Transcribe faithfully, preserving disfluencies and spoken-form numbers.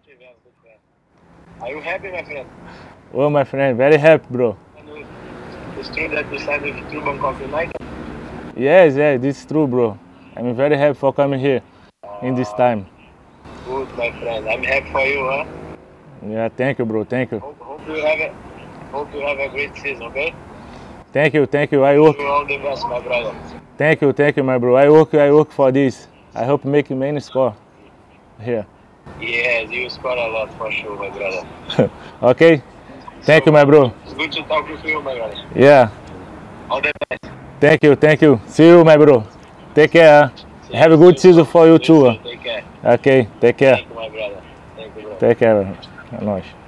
Are you happy, my friend? Oh, my friend, very happy, bro. It's true that you signed with True Bangkok United? Yes, yes, this is true, bro. I'm very happy for coming here in this time. Good, my friend. I'm happy for you, huh? Yeah, thank you, bro. Thank you. Hope, hope you have a hope you have a great season, okay? Thank you, thank you. I work. You all the best, my brother. Thank you, thank you, my bro. I work, I work for this. I hope make many score here. Yes, you score a lot for sure, my brother. Okay. Thank So, you, my bro. It's good to talk with you, my brother. Yeah. All the best. Thank you, thank you. See you, my bro. Take care. See Have you, a good see you season soon. for you You too. too. Take care. Okay, take care. Thank you, my brother. Thank you, bro. Take care. É nóis.